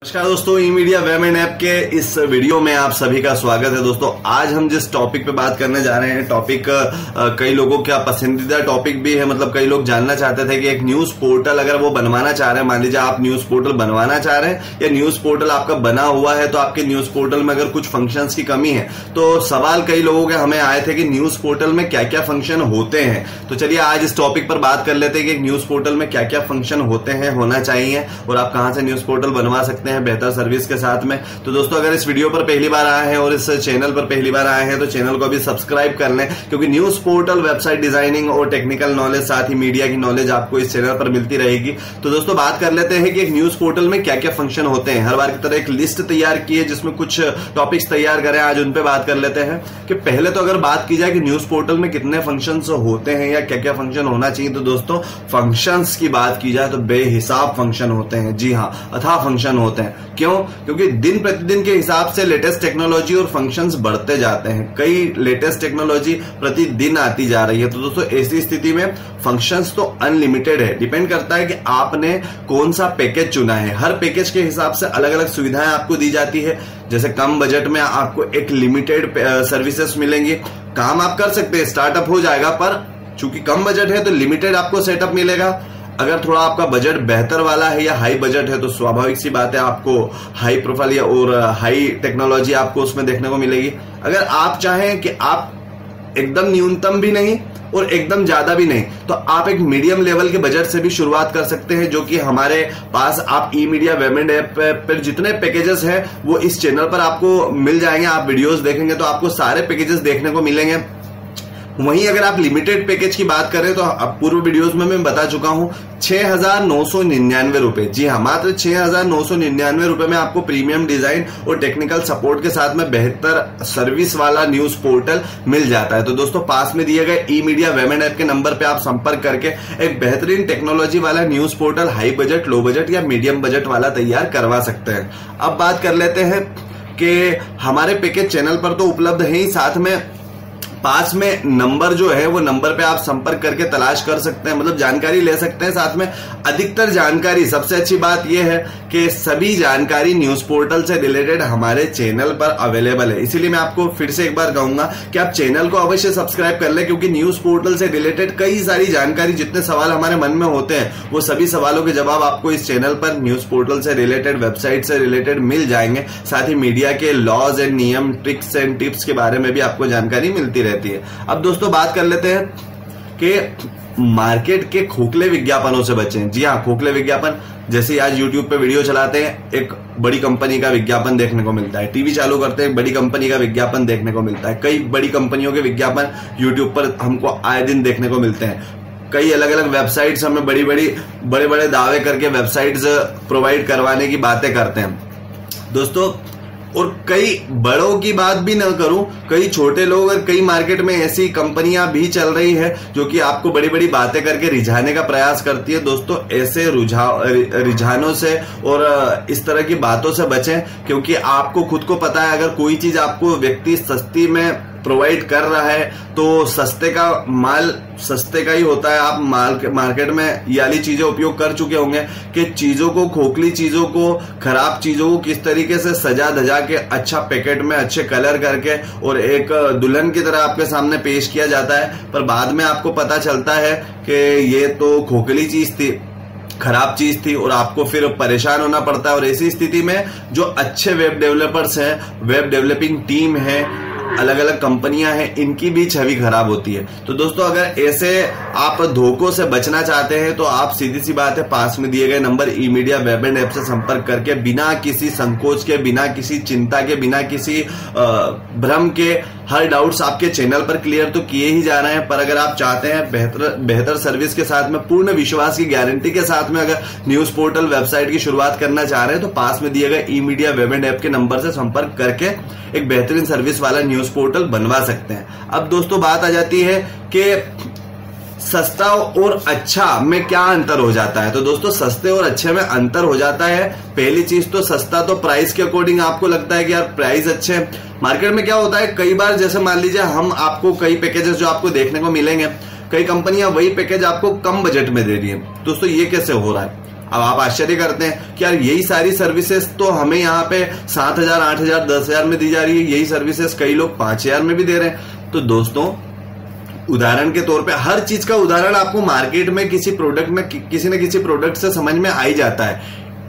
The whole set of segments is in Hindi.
नमस्कार दोस्तों, E media web and app के इस वीडियो में आप सभी का स्वागत है। दोस्तों आज हम जिस टॉपिक पे बात करने जा रहे हैं, टॉपिक कई लोगों का पसंदीदा टॉपिक भी है। मतलब कई लोग जानना चाहते थे कि एक न्यूज पोर्टल अगर वो बनवाना चाह रहे हैं, मान लीजिए आप न्यूज पोर्टल बनवाना चाह रहे हैं या न्यूज पोर्टल आपका बना हुआ है, तो आपके न्यूज पोर्टल में अगर कुछ फंक्शंस की कमी है तो सवाल कई लोगों के हमें आए थे कि न्यूज पोर्टल में क्या क्या फंक्शन होते हैं। तो चलिए आज इस टॉपिक पर बात कर लेते हैं कि न्यूज पोर्टल में क्या क्या फंक्शन होते हैं, होना चाहिए और आप कहां से न्यूज पोर्टल बनवा सकते हैं बेहतर सर्विस के साथ में। तो दोस्तों अगर इस वीडियो पर पहली बार आए हैं और इस चैनल पर पहली बार आए हैं तो चैनल को अभी सब्सक्राइब कर लें, क्योंकि न्यूज पोर्टल, वेबसाइट डिजाइनिंग और टेक्निकल नॉलेज, साथ ही मीडिया की नॉलेज आपको इस चैनल पर मिलती रहेगी। तो दोस्तों बात कर लेते हैं कि एक न्यूज पोर्टल में क्या क्या फंक्शन होते हैं। हर बार की तरह एक लिस्ट तैयार की है जिसमें कुछ टॉपिक्स तैयार करें, आज उन पे बात कर लेते हैं। कि पहले तो अगर बात की जाए कि न्यूज पोर्टल में कितने फंक्शंस होते हैं या क्या क्या फंक्शन होना चाहिए, तो दोस्तों फंक्शंस की बात की जाए तो बेहिसाब फंक्शन होते हैं। जी हाँ, अथाह फंक्शन होते हैं। क्यों? क्योंकि दिन प्रतिदिन के हिसाब से लेटेस्ट टेक्नोलॉजी और फंक्शंस बढ़ते जाते हैं। कई लेटेस्ट टेक्नोलॉजी प्रतिदिन आती जा रही है। तो दोस्तों ऐसी स्थिति में फंक्शंस तो अनलिमिटेड है। डिपेंड करता है कि आपने कौन सा पैकेज चुना है। हर पैकेज के हिसाब से अलग अलग सुविधाएं आपको दी जाती है। जैसे कम बजट में आपको एक लिमिटेड सर्विसेज मिलेंगी, काम आप कर सकते हैं, स्टार्टअप हो जाएगा, पर चूंकि कम बजट है तो लिमिटेड आपको सेटअप मिलेगा। अगर थोड़ा आपका बजट बेहतर वाला है या हाई बजट है तो स्वाभाविक सी बात है आपको हाई प्रोफाइल और हाई टेक्नोलॉजी आपको उसमें देखने को मिलेगी। अगर आप चाहें कि आप एकदम न्यूनतम भी नहीं और एकदम ज्यादा भी नहीं, तो आप एक मीडियम लेवल के बजट से भी शुरुआत कर सकते हैं, जो कि हमारे पास आप E media web and app पर जितने पैकेजेस हैं वो इस चैनल पर आपको मिल जाएंगे। आप वीडियोस देखेंगे तो आपको सारे पैकेजेस देखने को मिलेंगे। वहीं अगर आप लिमिटेड पैकेज की बात करें तो पूर्व वीडियोस में मैं बता चुका हूं 6,999 रुपए। जी हाँ, मात्र 6,999 रुपए में आपको प्रीमियम डिजाइन और टेक्निकल सपोर्ट के साथ में बेहतर सर्विस वाला न्यूज पोर्टल मिल जाता है। तो दोस्तों पास में दिए गए E media web and app के नंबर पे आप संपर्क करके एक बेहतरीन टेक्नोलॉजी वाला news portal high budget, low budget या मीडियम बजट वाला तैयार करवा सकते हैं। अब बात कर लेते हैं कि हमारे पैकेज चैनल पर तो उपलब्ध है ही, साथ में पास में नंबर जो है वो नंबर पे आप संपर्क करके तलाश कर सकते हैं, मतलब जानकारी ले सकते हैं। साथ में अधिकतर जानकारी, सबसे अच्छी बात यह है कि सभी जानकारी न्यूज पोर्टल से रिलेटेड हमारे चैनल पर अवेलेबल है। इसीलिए मैं आपको फिर से एक बार कहूंगा कि आप चैनल को अवश्य सब्सक्राइब कर लें, क्योंकि न्यूज पोर्टल से रिलेटेड कई सारी जानकारी, जितने सवाल हमारे मन में होते हैं वो सभी सवालों के जवाब आपको इस चैनल पर न्यूज पोर्टल से रिलेटेड, वेबसाइट से रिलेटेड मिल जाएंगे। साथ ही मीडिया के लॉज एंड नियम, ट्रिक्स एंड टिप्स के बारे में भी आपको जानकारी मिलती रहती है। अब दोस्तों बात कर लेते हैं कि मार्केट के खोखले विज्ञापनों से बचें। जी हाँ, खोखले विज्ञापन, जैसे आज YouTube पे वीडियो चलाते हैं, एक बड़ी कंपनी का विज्ञापन देखने को मिलता है। टीवी चालू करते हैं, बड़ी कंपनी का विज्ञापन देखने को मिलता है। कई बड़ी कंपनियों के विज्ञापन YouTube पर हमको आए दिन देखने को मिलते हैं। कई अलग अलग वेबसाइट्स हमें बड़े बड़े दावे करके वेबसाइट्स प्रोवाइड करवाने की बातें करते हैं दोस्तों। और कई बड़ों की बात भी न करूं, कई छोटे लोग और कई मार्केट में ऐसी कंपनियां भी चल रही है जो कि आपको बड़ी बड़ी बातें करके रिझाने का प्रयास करती है। दोस्तों ऐसे रुझानों से और इस तरह की बातों से बचें, क्योंकि आपको खुद को पता है अगर कोई चीज आपको व्यक्ति सस्ती में प्रोवाइड कर रहा है तो सस्ते का माल सस्ते का ही होता है। आप मार्केट में ये वाली चीजें उपयोग कर चुके होंगे कि चीजों को, खोखली चीजों को, खराब चीजों को किस तरीके से सजा धजा के अच्छा पैकेट में अच्छे कलर करके और एक दुल्हन की तरह आपके सामने पेश किया जाता है, पर बाद में आपको पता चलता है कि ये तो खोखली चीज थी, खराब चीज थी, और आपको फिर परेशान होना पड़ता है। और ऐसी स्थिति में जो अच्छे वेब डेवलपर्स हैं, वेब डेवलपिंग टीम है, अलग अलग कंपनियां हैं, इनकी भी छवि खराब होती है। तो दोस्तों अगर ऐसे आप धोखों से बचना चाहते हैं तो आप सीधी सी बात है, पास में दिए गए number E media web and app से संपर्क करके बिना किसी संकोच के, बिना किसी चिंता के, बिना किसी भ्रम के हर डाउट्स आपके चैनल पर क्लियर तो किए ही जा रहे हैं। पर अगर आप चाहते हैं बेहतर सर्विस के साथ में, पूर्ण विश्वास की गारंटी के साथ में अगर न्यूज पोर्टल, वेबसाइट की शुरुआत करना चाह रहे हैं तो पास में दिए गए E media web and app के नंबर से संपर्क करके एक बेहतरीन सर्विस वाला न्यूज पोर्टल बनवा सकते हैं। अब दोस्तों बात आ जाती है कि सस्ता और अच्छा में क्या अंतर हो जाता है। तो दोस्तों सस्ते और अच्छे में अंतर हो जाता है। पहली चीज तो सस्ता तो प्राइस के अकॉर्डिंग आपको लगता है कि यार प्राइस अच्छे हैं। मार्केट में क्या होता है, कई बार जैसे मान लीजिए हम आपको कई पैकेजेस जो आपको देखने को मिलेंगे, कई कंपनियां वही पैकेज आपको कम बजट में दे रही है। दोस्तों ये कैसे हो रहा है? अब आप आश्चर्य करते हैं कि यार यही सारी सर्विसेज तो हमें यहाँ पे 7,000, 8,000, 10,000 में दी जा रही है, यही सर्विसेज कई लोग 5,000 में भी दे रहे हैं। तो दोस्तों उदाहरण के तौर पे हर चीज का उदाहरण आपको मार्केट में किसी प्रोडक्ट में किसी न किसी प्रोडक्ट से समझ में आ ही जाता है।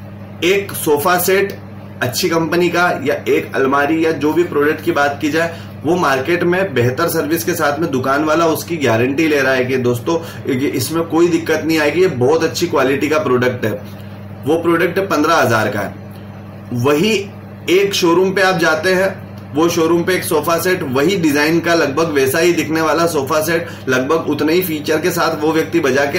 एक सोफा सेट अच्छी कंपनी का या एक अलमारी या जो भी प्रोडक्ट की बात की जाए, वो मार्केट में बेहतर सर्विस के साथ में दुकान वाला उसकी गारंटी ले रहा है कि दोस्तों इसमें कोई दिक्कत नहीं आएगी, ये बहुत अच्छी क्वालिटी का प्रोडक्ट है। वो प्रोडक्ट 15,000 का है। वही एक शोरूम पे आप जाते हैं, वो शोरूम पे एक सोफा सेट वही डिजाइन का लगभग वैसा ही दिखने वाला सोफा सेट लगभग उतने ही फीचर के साथ वो व्यक्ति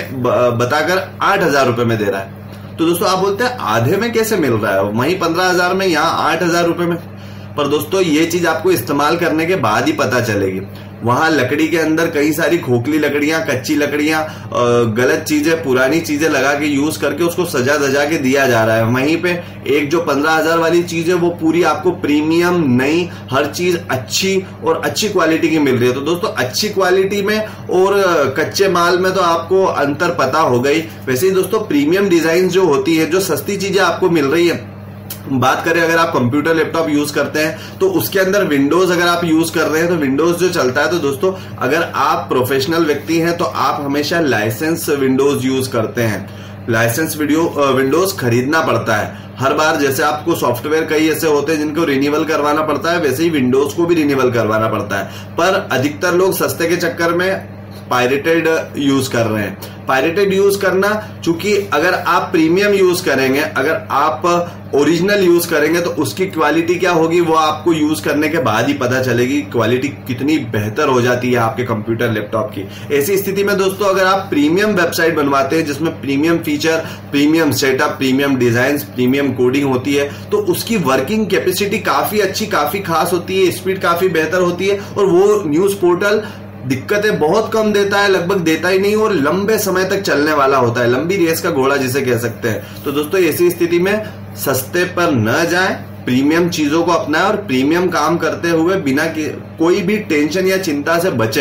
बताकर 8,000 रुपए में दे रहा है। तो दोस्तों आप बोलते हैं आधे में कैसे मिल रहा है, वहीं 15,000 में, यहाँ 8,000 रुपए में। पर दोस्तों ये चीज आपको इस्तेमाल करने के बाद ही पता चलेगी। वहां लकड़ी के अंदर कई सारी खोखली लकड़ियां, कच्ची लकड़ियां, गलत चीजें, पुरानी चीजें लगा के यूज करके उसको सजा धजा के दिया जा रहा है। वहीं पे एक जो 15,000 वाली चीज है वो पूरी आपको प्रीमियम, नई, हर चीज अच्छी और अच्छी क्वालिटी की मिल रही है। तो दोस्तों अच्छी क्वालिटी में और कच्चे माल में तो आपको अंतर पता होगा ही। वैसे ही दोस्तों प्रीमियम डिजाइन जो होती है, जो सस्ती चीजें आपको मिल रही है, बात करें अगर आप कंप्यूटर लैपटॉप यूज करते हैं तो उसके अंदर विंडोज अगर आप यूज कर रहे हैं तो विंडोज जो चलता है, तो दोस्तों अगर आप प्रोफेशनल व्यक्ति हैं तो आप हमेशा लाइसेंस विंडोज यूज करते हैं। लाइसेंस विंडोज खरीदना पड़ता है हर बार। जैसे आपको सॉफ्टवेयर कई ऐसे होते हैं जिनको रिन्यूअल करवाना पड़ता है, वैसे ही विंडोज को भी रिन्यूअल करवाना पड़ता है। पर अधिकतर लोग सस्ते के चक्कर में पायरेटेड यूज कर रहे हैं। पायरेटेड यूज करना, चूंकि अगर आप प्रीमियम यूज करेंगे, अगर आप ओरिजिनल यूज करेंगे तो उसकी क्वालिटी क्या होगी वो आपको यूज करने के बाद ही पता चलेगी। क्वालिटी कितनी बेहतर हो जाती है आपके कंप्यूटर लैपटॉप की। ऐसी स्थिति में दोस्तों अगर आप प्रीमियम वेबसाइट बनवाते हैं जिसमें premium feature, premium setup, premium design, premium coding होती है, तो उसकी वर्किंग कैपेसिटी काफी अच्छी, काफी खास होती है, स्पीड काफी बेहतर होती है और वो न्यूज पोर्टल दिक्कतें बहुत कम देता है, लगभग देता ही नहीं और लंबे समय तक चलने वाला होता है। लंबी रेस का घोड़ा जिसे कह सकते हैं। तो दोस्तों ऐसी स्थिति में सस्ते पर न जाएं, प्रीमियम चीजों को अपनाएं और प्रीमियम काम करते हुए बिना कोई भी टेंशन या चिंता से बचें।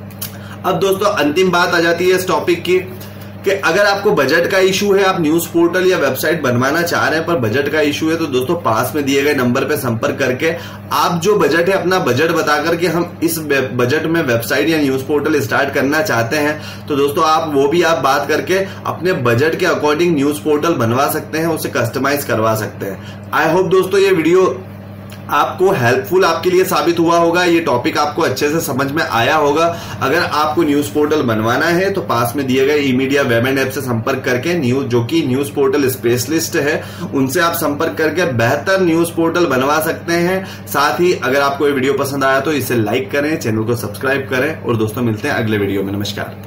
अब दोस्तों अंतिम बात आ जाती है इस टॉपिक की कि अगर आपको बजट का इशू है, आप न्यूज पोर्टल या वेबसाइट बनवाना चाह रहे हैं पर बजट का इशू है, तो दोस्तों पास में दिए गए नंबर पे संपर्क करके आप जो बजट है अपना बजट बताकर के हम इस बजट में वेबसाइट या न्यूज पोर्टल स्टार्ट करना चाहते हैं, तो दोस्तों आप बात करके अपने बजट के अकॉर्डिंग न्यूज पोर्टल बनवा सकते हैं, उसे कस्टमाइज करवा सकते हैं। आई होप दोस्तों ये वीडियो आपको हेल्पफुल आपके लिए साबित हुआ होगा, ये टॉपिक आपको अच्छे से समझ में आया होगा। अगर आपको न्यूज पोर्टल बनवाना है तो पास में दिए गए ई-मीडिया वेब एंड ऐप से संपर्क करके जो कि न्यूज पोर्टल स्पेशलिस्ट है, उनसे आप संपर्क करके बेहतर न्यूज पोर्टल बनवा सकते हैं। साथ ही अगर आपको ये वीडियो पसंद आया तो इसे लाइक करें, चैनल को सब्सक्राइब करें और दोस्तों मिलते हैं अगले वीडियो में। नमस्कार।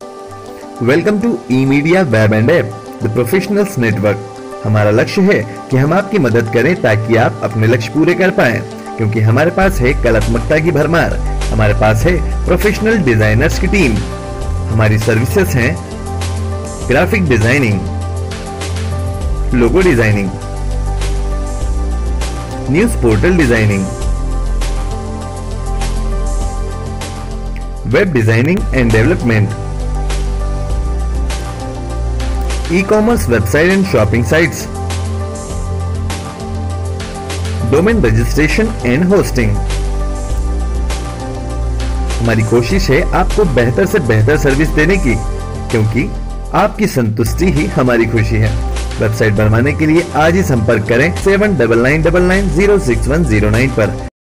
Welcome to E media web and app, the professionals network. हमारा लक्ष्य है कि हम आपकी मदद करें ताकि आप अपने लक्ष्य पूरे कर पाएं, क्योंकि हमारे पास है कलात्मकता की भरमार, हमारे पास है प्रोफेशनल डिजाइनर्स की टीम। हमारी सर्विसेज हैं graphic designing, logo designing, news portal designing, web designing and development, ecommerce website and shopping sites, domain registration and hosting. हमारी कोशिश है आपको बेहतर से बेहतर सर्विस देने की, क्योंकि आपकी संतुष्टि ही हमारी खुशी है। वेबसाइट बनवाने के लिए आज ही संपर्क करें 7999990610 पर।